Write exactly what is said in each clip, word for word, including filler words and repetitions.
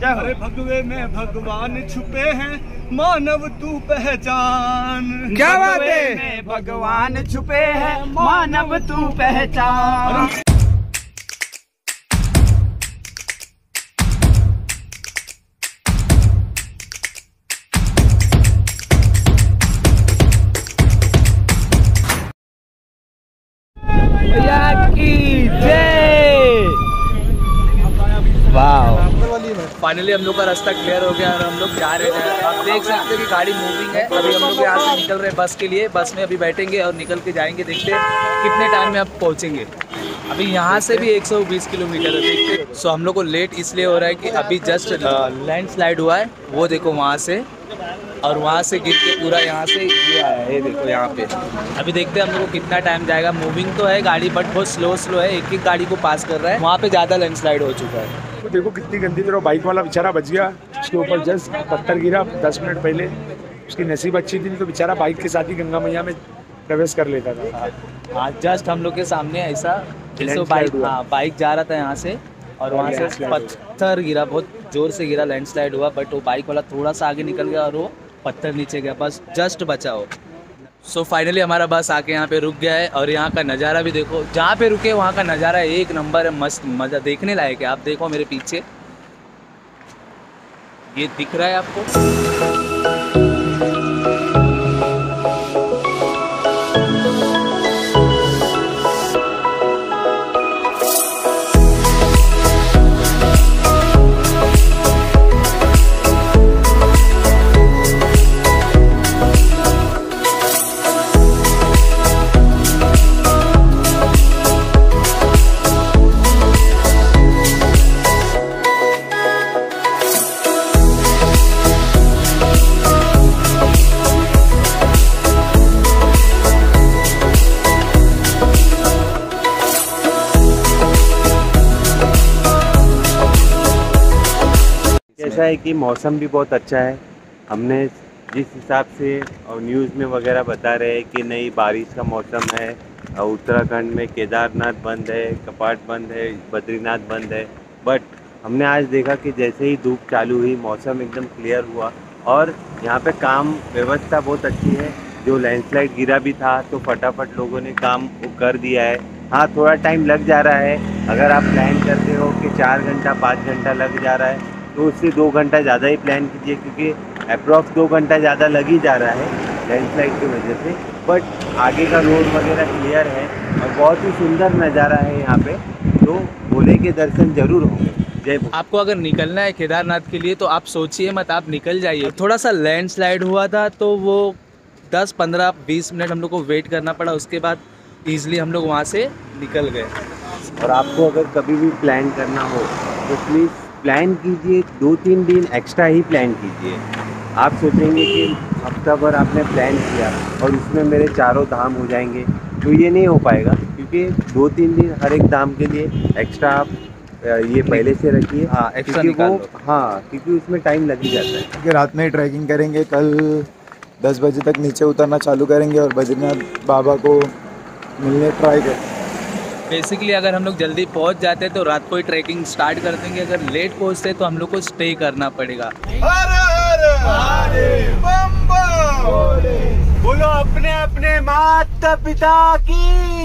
अरे भगवे में भगवान छुपे हैं, मानव तू पहचान। क्या बात है, भगवान छुपे हैं, मानव तू पहचान। फाइनली हम लोग का रास्ता क्लियर हो गया और हम लोग जा रहे हैं। आप देख सकते हैं कि गाड़ी मूविंग है। अभी हम लोग यहाँ से निकल रहे हैं बस के लिए। बस में अभी बैठेंगे और निकल के जाएंगे। देखते हैं कितने टाइम में आप पहुँचेंगे। अभी यहाँ से भी एक सौ बीस किलोमीटर है। देखते सो हम लोग को लेट इसलिए हो रहा है कि अभी जस्ट लैंड स्लाइड हुआ है, वो देखो वहाँ से, और वहाँ से गिर के पूरा यहाँ से ये आया है, देखो यहाँ पे। अभी देखते हैं हम लोग को कितना टाइम जाएगा। मूविंग तो है गाड़ी बट बहुत स्लो स्लो है, एक एक गाड़ी को पास कर रहा है। वहाँ पे ज़्यादा लैंडस्लाइड हो चुका है। तो देखो कितनी गंदी तरह बाइक वाला बेचारा बच गया, उसके ऊपर जस्ट पत्थर गिरा दस मिनट पहले। उसकी नसीब अच्छी थी, तो बेचारा बाइक के साथ ही गंगा मैया में प्रवेश कर लेता था। हाँ, जस्ट हम लोग के सामने ऐसा बाइक हाँ बाइक जा रहा था यहाँ से, और वहाँ से पत्थर गिरा, बहुत ज़ोर से गिरा, लैंडस्लाइड हुआ। बट वो बाइक वाला थोड़ा सा आगे निकल गया और वो पत्थर नीचे गया, बस जस्ट बचा हो। सो so, फाइनली हमारा बस आके यहाँ पे रुक गया है और यहाँ का नज़ारा भी देखो। जहाँ पे रुके वहाँ का नज़ारा एक नंबर है, मस्त मज़ा देखने लायक है। आप देखो मेरे पीछे ये दिख रहा है आपको। ऐसा है कि मौसम भी बहुत अच्छा है। हमने जिस हिसाब से और न्यूज़ में वगैरह बता रहे हैं कि नई बारिश का मौसम है, उत्तराखंड में केदारनाथ बंद है, कपाट बंद है, बद्रीनाथ बंद है। बट हमने आज देखा कि जैसे ही धूप चालू हुई, मौसम एकदम क्लियर हुआ और यहाँ पे काम व्यवस्था बहुत अच्छी है। जो लैंडस्लाइड गिरा भी था तो फटाफट लोगों ने काम कर दिया है। हाँ, थोड़ा टाइम लग जा रहा है। अगर आप प्लान करते हो कि चार घंटा पाँच घंटा लग जा रहा है तो उससे दो घंटा ज़्यादा ही प्लान कीजिए, क्योंकि अप्रॉक्स दो घंटा ज़्यादा लग ही जा रहा है लैंडस्लाइड की वजह से। बट आगे का रोड वगैरह क्लियर है और बहुत ही सुंदर नज़ारा है यहाँ पे, तो भोले के दर्शन जरूर होंगे। जय भोले। आपको अगर निकलना है केदारनाथ के लिए तो आप सोचिए मत, आप निकल जाइए। थोड़ा सा लैंडस्लाइड हुआ था तो वो दस पंद्रह बीस मिनट हम लोग को वेट करना पड़ा, उसके बाद ईजिली हम लोग वहाँ से निकल गए। और आपको अगर कभी भी प्लान करना हो तो प्लीज़ प्लान कीजिए, दो तीन दिन एक्स्ट्रा ही प्लान कीजिए। आप सोचेंगे कि हफ्ता भर आपने प्लान किया और उसमें मेरे चारों धाम हो जाएंगे, तो ये नहीं हो पाएगा, क्योंकि दो तीन दिन हर एक धाम के लिए एक्स्ट्रा आप ये पहले से रखिए। हाँ, एक्स्ट्रा निकाल लो। हाँ, क्योंकि उसमें टाइम लग ही जाता है। क्योंकि रात में ट्रैकिंग करेंगे, कल दस बजे तक नीचे उतरना चालू करेंगे और बद्रीनाथ बाबा को मिलने ट्राई करेंगे। बेसिकली अगर हम लोग जल्दी पहुंच जाते तो रात को ही ट्रैकिंग स्टार्ट कर देंगे। अगर लेट पहुंचते तो हम लोग को स्टे करना पड़ेगा। हर हर महादेव, बम बम। बोलो अपने अपने माता पिता की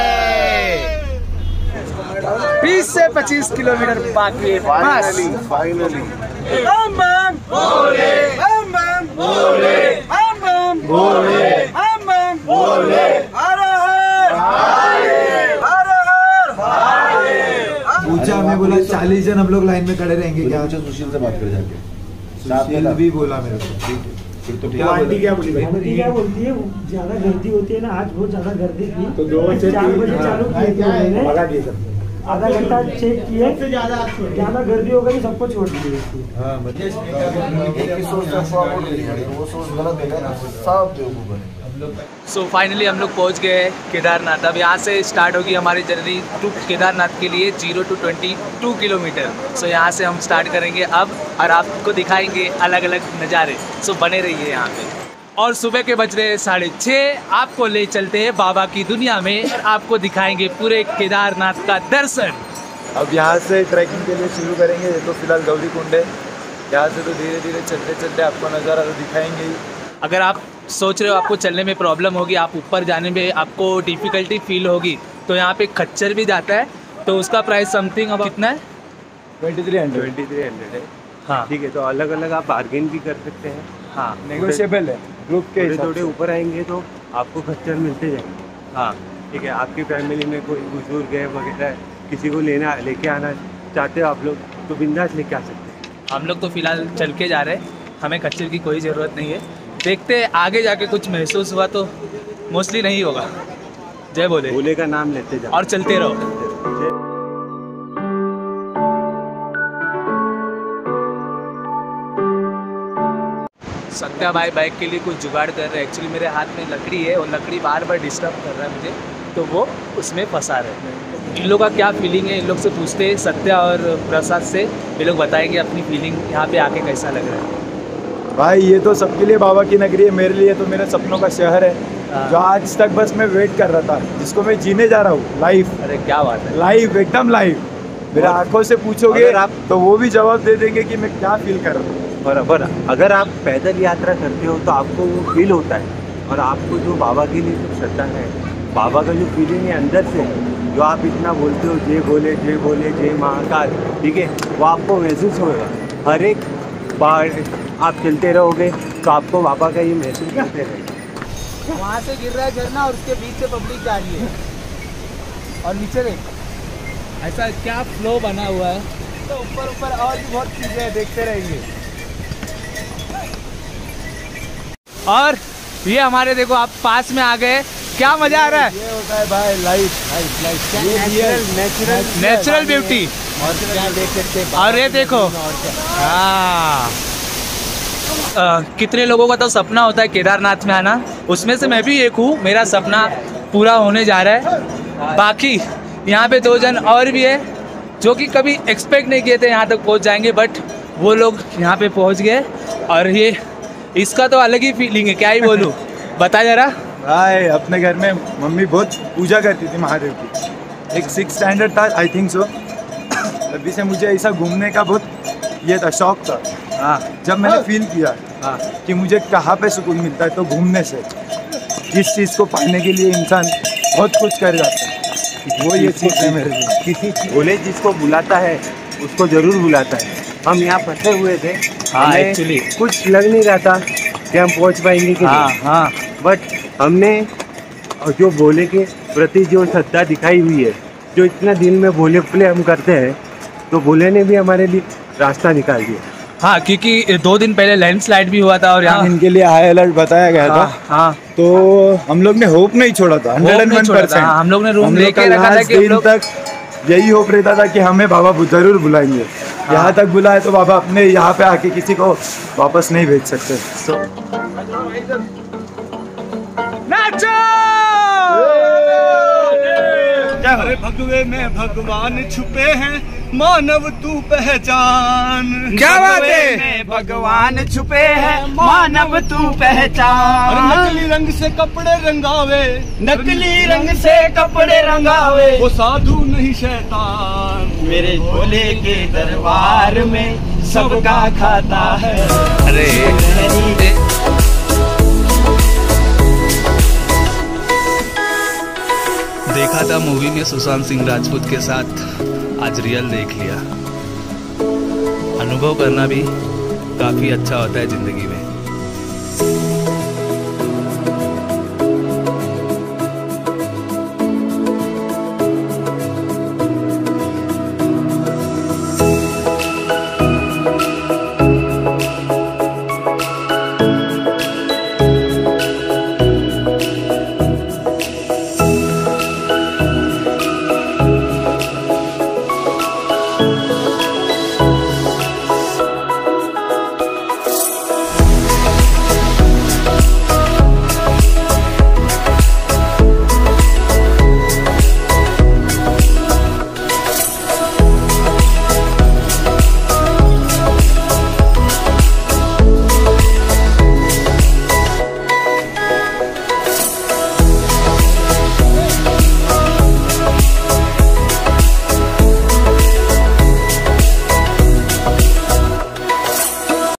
बीस से पच्चीस किलोमीटर बाकी है बस। फाइनली बम बम भोले, बम बम भोले, बम बम भोले, बम बम भोले। हर हर महादेव, हर हर महादेव। पूछा, हमें बोला चालीस जन हम लोग लाइन में खड़े रहेंगे क्या? सुशील से बात कर जाके। सुशील भी बोला मेरे को। ठीक है, फिर तो क्या आंटी क्या बोली भाई? आंटी क्या बोलती है, ज्यादा गर्दी होती है ना, आज बहुत ज्यादा गर्दी थी तो दो बजे चार बजे चालू किए, भगा दिए सब। आधा घंटा चेक किए, ज्यादा गर्दी हो गई सबको छोड़ दिए। हाँ, सो फाइनली हम लोग पहुंच गए केदारनाथ। अब यहाँ से स्टार्ट होगी हमारी जर्नी टू केदारनाथ के लिए, zero two twenty two kilometre. So यहाँ से हम स्टार्ट करेंगे अब और आपको दिखाएंगे अलग अलग नज़ारे। सो बने रहिए यहाँ पे। और सुबह के बज रहे साढ़े छः, आपको ले चलते हैं बाबा की दुनिया में और आपको दिखाएंगे पूरे केदारनाथ का दर्शन। अब यहाँ से ट्रैकिंग के लिए शुरू करेंगे। ये तो फिलहाल गौरी कुंड है, यहाँ से तो धीरे धीरे चलते चलते आपको नज़ारा तो दिखाएंगे ही। अगर आप सोच रहे हो आपको चलने में प्रॉब्लम होगी, आप ऊपर जाने में आपको डिफ़िकल्टी फील होगी, तो यहाँ पे खच्चर भी जाता है, तो उसका प्राइस समथिंग अब कितना है? Twenty three hundred twenty three hundred है। हाँ ठीक है, तो अलग अलग आप बार्गेन भी कर सकते हैं। हाँ नेगोशिएबल है ग्रुप के थोड़े हिसाब थोड़े से। ऊपर आएंगे तो आपको खच्चर मिलते जाएंगे। हाँ ठीक है, आपकी फैमिली में कोई बुजुर्ग है वगैरह, किसी को लेना लेके आना चाहते हो आप लोग, तो बिंदास लेके आ सकते हैं। हम लोग तो फिलहाल चल के जा रहे हैं, हमें खच्चर की कोई ज़रूरत नहीं है। देखते हैं आगे जाके कुछ महसूस हुआ तो मोस्टली नहीं होगा। जय बोले, भोले का नाम लेते जाओ और चलते रहो। सत्या भाई बाइक के लिए कुछ जुगाड़ कर रहे हैं। एक्चुअली मेरे हाथ में लकड़ी है और लकड़ी बार बार डिस्टर्ब कर रहा है मुझे, तो वो उसमें फंसा रहे हैं। इन लोग का क्या फीलिंग है, इन लोग से पूछते हैं, सत्या और प्रसाद से। ये लोग बताएंगे अपनी फीलिंग यहाँ पे आके कैसा लग रहा है। भाई ये तो सबके लिए बाबा की नगरी है, मेरे लिए तो मेरे सपनों का शहर है, जो आज तक बस मैं वेट कर रहा था, जिसको मैं जीने जा रहा हूँ लाइफ। अरे क्या बात है, लाइफ एकदम लाइफ। मेरे आंखों से पूछोगे अगर आप तो वो भी जवाब दे देंगे कि मैं क्या फील कर रहा हूँ। बराबर, अगर आप पैदल यात्रा करते हो तो आपको वो फील होता है, और आपको जो बाबा के लिए जो श्रद्धा है, बाबा का जो फीलिंग है अंदर से, जो आप इतना बोलते हो जय बोले जय बोले जय महाकाल, ठीक है, वो आपको महसूस होगा। हर एक बार आप चलते रहोगे तो आपको बाबा का ये महसूस करते रहेगा। वहाँ से गिर रहा है झरना और उसके बीच से पब्लिक जा रही है, और नीचे देख ऐसा क्या फ्लो बना हुआ है। तो ऊपर ऊपर और भी बहुत चीज़ें हैं, देखते रहेंगे। और ये हमारे देखो आप पास में आ गए, क्या मजा आ रहा है। ये होता है भाई life, life life natural natural natural beauty. और क्या देख सकते हैं। और ये देखो, हाँ कितने लोगों का तो सपना होता है केदारनाथ में आना, उसमें से मैं भी एक हूँ। मेरा सपना पूरा होने जा रहा है। बाकी यहाँ पे दो जन और भी है जो कि कभी एक्सपेक्ट नहीं किए थे यहाँ तक पहुँच जाएंगे, बट वो लोग यहाँ पे पहुँच गए। और ये इसका तो अलग ही फीलिंग है, क्या ही बोलूँ, बता जरा। भाई अपने घर में मम्मी बहुत पूजा करती थी महादेव की, एक सिक्स स्टैंडर्ड था आई थिंक सो, तभी से मुझे ऐसा घूमने का बहुत ये था, शौक था। हाँ, जब मैंने फील किया हाँ कि मुझे कहाँ पे सुकून मिलता है, तो घूमने से। जिस चीज़ को पाने के लिए इंसान बहुत कुछ कर जाता है, वो ये चीज़ है मेरे लिए। किसी भोले जिसको बुलाता है उसको ज़रूर बुलाता है। हम यहाँ फंसे हुए थे, हाँ एक्चुअली कुछ लग नहीं रहा था कि हम पहुँच पाएंगे कि हाँ नहीं, हाँ बट हमने जो भोले के प्रति जो श्रद्धा दिखाई हुई है, जो इतना दिल में भोले प्ले हम करते हैं, तो भोले ने भी हमारे लिए रास्ता निकाल दिया। हाँ, क्योंकि दो दिन पहले लैंडस्लाइड भी हुआ था और यहाँ इनके लिए हाई अलर्ट बताया गया था। हाँ, हाँ तो हम लोग ने होप नहीं छोड़ा था, हंड्रेड एंड वन परसेंट। हम लोग ने रूम लेके रखा था कि हम लोग तक यही होप रहता था कि हमें बाबा जरूर बुलाएंगे। हाँ। यहाँ तक बुलाए तो बाबा अपने यहाँ पे आके किसी को वापस नहीं भेज सकते। so, अरे भगवे में भगवान छुपे हैं, मानव तू पहचान। क्या बात है, भगवान छुपे हैं, मानव तू पहचान। नकली रंग से कपड़े रंगावे, नकली रंग से कपड़े रंगावे, वो साधु नहीं शैतान। मेरे भोले के दरबार में सबका खाता है। अरे देखा था मूवी में सुशांत सिंह राजपूत के साथ, आज रियल देख लिया। अनुभव करना भी काफ़ी अच्छा होता है ज़िंदगी में।